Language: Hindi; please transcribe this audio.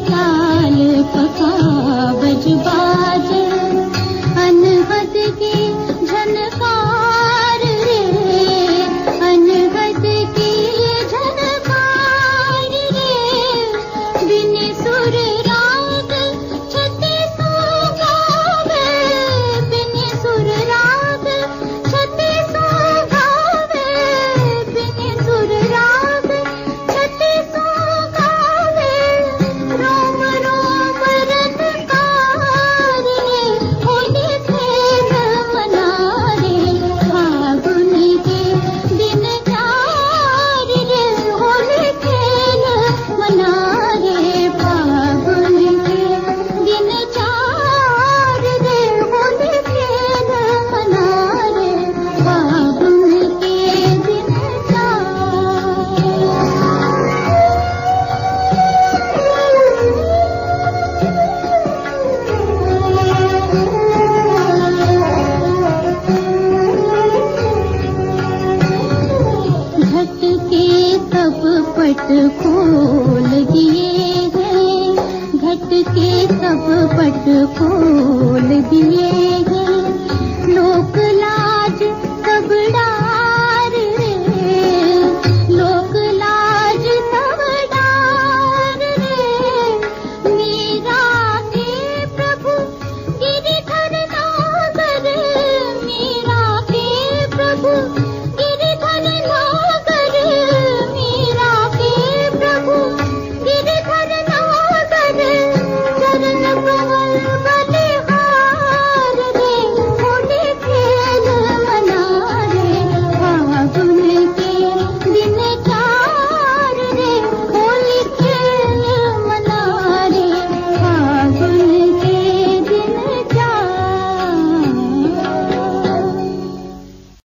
ताल पका बजबाज अनहद की झनकार रे, अनहद की झनकार रे, बिन सुर राग छत्तीसों गावे, बिन सुर राग छत्तीसों गावे, बिन सुर राग छत्तीसों गावे, रोम रोम रत्नकार रे, होली खेल मना रे, फागुन के दिन चार रे, होली खेल मना रे, फागुन के दिन चार रे, होली खेल मना रे, फागुन के दिन घट के सब पट खोल दिए हैं, घट के सब पट खोल दिए